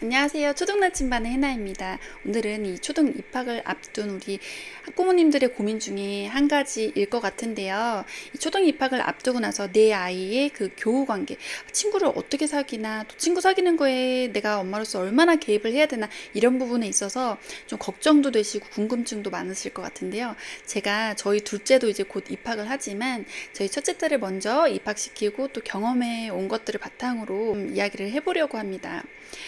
안녕하세요. 초등나침반의 해나입니다. 오늘은 이 초등 입학을 앞둔 우리 학부모님들의 고민 중에 한 가지일 것 같은데요. 이 초등 입학을 앞두고 나서 내 아이의 그 교우 관계, 친구를 어떻게 사귀나, 또 친구 사귀는 거에 내가 엄마로서 얼마나 개입을 해야 되나, 이런 부분에 있어서 좀 걱정도 되시고 궁금증도 많으실 것 같은데요. 제가 저희 둘째도 이제 곧 입학을 하지만 저희 첫째 딸을 먼저 입학시키고 또 경험해 온 것들을 바탕으로 이야기를 해보려고 합니다.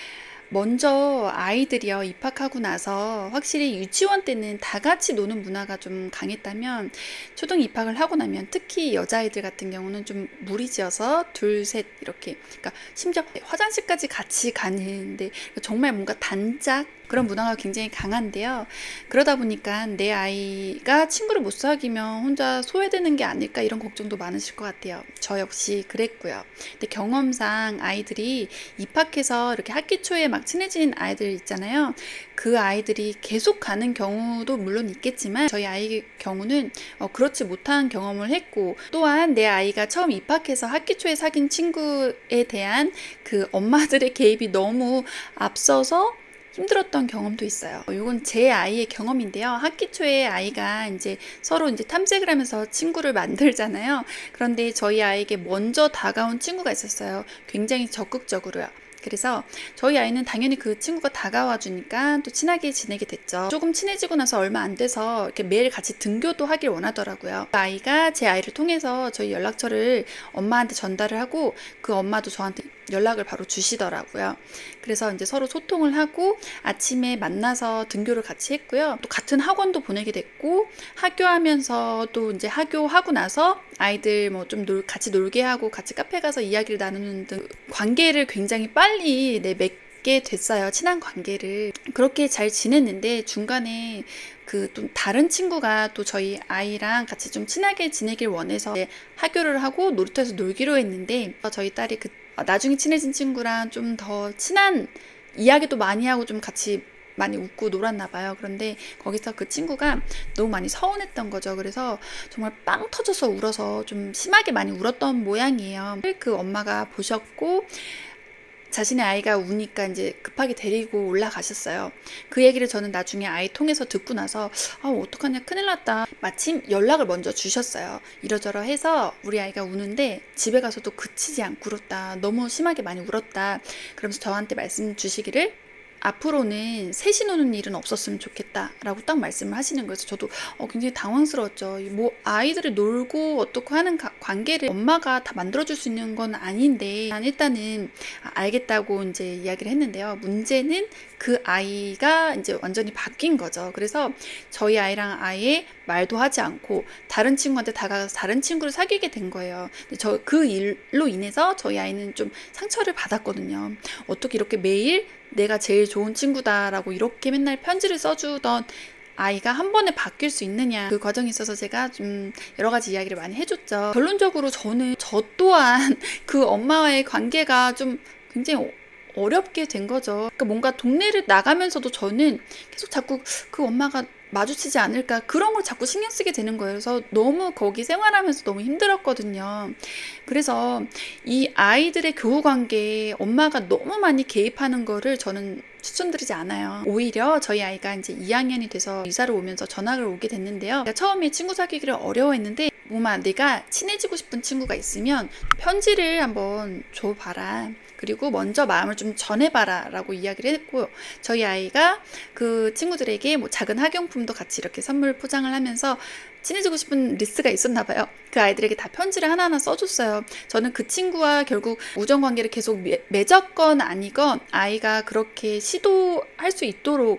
먼저 아이들이요, 입학하고 나서 확실히 유치원 때는 다 같이 노는 문화가 좀 강했다면, 초등 입학을 하고 나면 특히 여자아이들 같은 경우는 좀 무리지어서 둘, 셋 이렇게, 그러니까 심지어 화장실까지 같이 가는데 정말 뭔가 단짝 그런 문화가 굉장히 강한데요. 그러다 보니까 내 아이가 친구를 못 사귀면 혼자 소외되는 게 아닐까, 이런 걱정도 많으실 것 같아요. 저 역시 그랬고요. 근데 경험상 아이들이 입학해서 이렇게 학기 초에 막 친해진 아이들 있잖아요. 그 아이들이 계속 가는 경우도 물론 있겠지만, 저희 아이의 경우는 그렇지 못한 경험을 했고, 또한 내 아이가 처음 입학해서 학기 초에 사귄 친구에 대한 그 엄마들의 개입이 너무 앞서서 힘들었던 경험도 있어요. 이건 제 아이의 경험인데요. 학기 초에 아이가 이제 서로 이제 탐색을 하면서 친구를 만들잖아요. 그런데 저희 아이에게 먼저 다가온 친구가 있었어요. 굉장히 적극적으로요. 그래서 저희 아이는 당연히 그 친구가 다가와 주니까 또 친하게 지내게 됐죠. 조금 친해지고 나서 얼마 안 돼서 이렇게 매일 같이 등교도 하길 원하더라고요. 그 아이가 제 아이를 통해서 저희 연락처를 엄마한테 전달을 하고, 그 엄마도 저한테 연락을 바로 주시더라고요. 그래서 이제 서로 소통을 하고 아침에 만나서 등교를 같이 했고요. 또 같은 학원도 보내게 됐고, 학교하면서 또 이제 학교하고 나서 아이들 뭐 좀 같이 놀게 하고 같이 카페 가서 이야기를 나누는 등 관계를 굉장히 빨리 맺게 됐어요. 친한 관계를. 그렇게 잘 지냈는데 중간에 그 또 다른 친구가 또 저희 아이랑 같이 좀 친하게 지내길 원해서 학교를 하고 놀이터에서 놀기로 했는데, 저희 딸이 나중에 친해진 친구랑 좀 더 친한 이야기도 많이 하고 좀 같이 많이 웃고 놀았나 봐요. 그런데 거기서 그 친구가 너무 많이 서운했던 거죠. 그래서 정말 빵 터져서 울어서 좀 심하게 많이 울었던 모양이에요. 그 엄마가 보셨고 자신의 아이가 우니까 이제 급하게 데리고 올라가셨어요. 그 얘기를 저는 나중에 아이 통해서 듣고 나서 어떡하냐, 큰일 났다. 마침 연락을 먼저 주셨어요. 이러저러 해서 우리 아이가 우는데 집에 가서도 그치지 않고 울었다. 너무 심하게 많이 울었다. 그러면서 저한테 말씀 주시기를, 앞으로는 셋이 노는 일은 없었으면 좋겠다라고 딱 말씀을 하시는 거예요. 저도 굉장히 당황스러웠죠. 뭐 아이들이 놀고 어떻고 하는 관계를 엄마가 다 만들어줄 수 있는 건 아닌데, 일단은 알겠다고 이제 이야기를 했는데요. 문제는 그 아이가 이제 완전히 바뀐 거죠. 그래서 저희 아이랑 아예 말도 하지 않고 다른 친구한테 다가가서 다른 친구를 사귀게 된 거예요. 근데 그 일로 인해서 저희 아이는 좀 상처를 받았거든요. 어떻게 이렇게 매일 내가 제일 좋은 친구다라고 이렇게 맨날 편지를 써주던 아이가 한 번에 바뀔 수 있느냐, 그 과정에 있어서 제가 좀 여러 가지 이야기를 많이 해줬죠. 결론적으로 저 또한 그 엄마와의 관계가 좀 굉장히 어렵게 된 거죠. 그러니까 뭔가 동네를 나가면서도 저는 계속 자꾸 그 엄마가 마주치지 않을까, 그런 걸 자꾸 신경 쓰게 되는 거예요. 그래서 너무 거기 생활하면서 너무 힘들었거든요. 그래서 이 아이들의 교우 관계에 엄마가 너무 많이 개입하는 거를 저는 추천드리지 않아요. 오히려 저희 아이가 이제 2학년이 돼서 이사를 오면서 전학을 오게 됐는데요. 처음에 친구 사귀기를 어려워했는데, 내가 친해지고 싶은 친구가 있으면 편지를 한번 줘봐라. 그리고 먼저 마음을 좀 전해봐라 라고 이야기를 했고, 저희 아이가 그 친구들에게 뭐 작은 학용품도 같이 이렇게 선물 포장을 하면서 친해지고 싶은 리스트가 있었나 봐요. 그 아이들에게 다 편지를 하나하나 써줬어요. 저는 그 친구와 결국 우정관계를 계속 맺었건 아니건 아이가 그렇게 시도할 수 있도록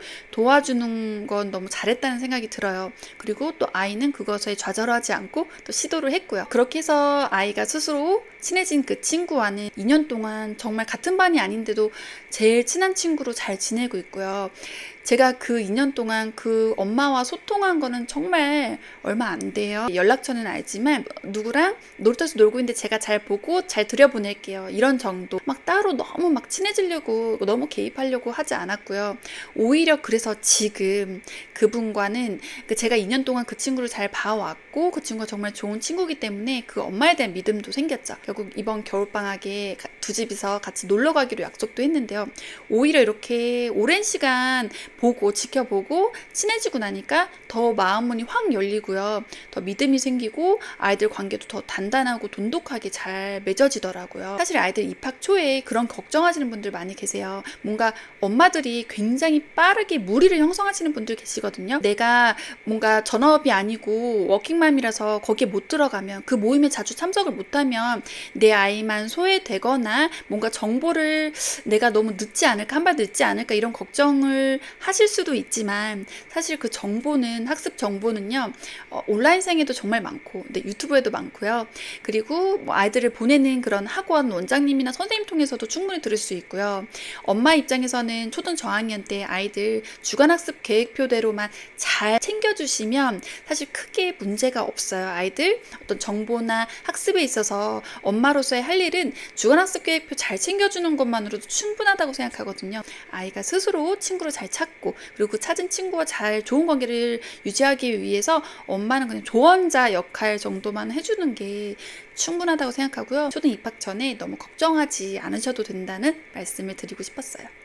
도와주는 건 너무 잘했다는 생각이 들어요. 그리고 또 아이는 그것에 좌절하지 않고 또 시도를 했고요. 그렇게 해서 아이가 스스로 친해진 그 친구와는 2년 동안 정말 같은 반이 아닌데도 제일 친한 친구로 잘 지내고 있고요. 제가 그 2년 동안 그 엄마와 소통한 거는 정말 얼마 안 돼요. 연락처는 알지만 누구랑 놀이터에서 놀고 있는데 제가 잘 보고 잘 들여보낼게요. 이런 정도. 막 따로 너무 막 친해지려고 너무 개입하려고 하지 않았고요. 오히려 그래서 지금 그분과는 제가 2년 동안 그 친구를 잘 봐왔고 그 친구가 정말 좋은 친구이기 때문에 그 엄마에 대한 믿음도 생겼죠. 결국 이번 겨울방학에 두 집이서 같이 놀러 가기로 약속도 했는데요. 오히려 이렇게 오랜 시간 보고 지켜보고 친해지고 나니까 더 마음문이 확 열리고요. 더 믿음이 생기고 아이들 관계도 더 단단하고 돈독하게 잘 맺어지더라고요. 사실 아이들 입학 초에 그런 걱정하시는 분들 많이 계세요. 뭔가 엄마들이 굉장히 빠르게 무리를 형성하시는 분들 계시거든요. 내가 뭔가 전업이 아니고 워킹맘이라서 거기에 못 들어가면 그 모임에 자주 참석을 못하면 내 아이만 소외되거나 뭔가 정보를 내가 너무 늦지 않을까, 한 발 늦지 않을까 이런 걱정을 하실 수도 있지만 사실 그 정보는 학습 정보는요 온라인상에도 정말 많고 유튜브에도 많고요. 그리고 뭐 아이들을 보내는 그런 학원 원장님이나 선생님 통해서도 충분히 들을 수 있고요. 엄마 입장에서는 초등 저학년 때 아이들 주간학습 계획표대로만 잘 챙겨주시면 사실 크게 문제가 없어요. 아이들 어떤 정보나 학습에 있어서 엄마로서의 할 일은 주간학습 계획표 잘 챙겨주는 것만으로도 충분하다고 생각하거든요. 아이가 스스로 친구를 잘 찾고 그리고 찾은 친구와 잘 좋은 관계를 유지하기 위해서 엄마는 그냥 조언자 역할 정도만 해주는 게 충분하다고 생각하고요. 초등 입학 전에 너무 걱정하지 않으셔도 된다는 말씀을 드리고 싶었어요.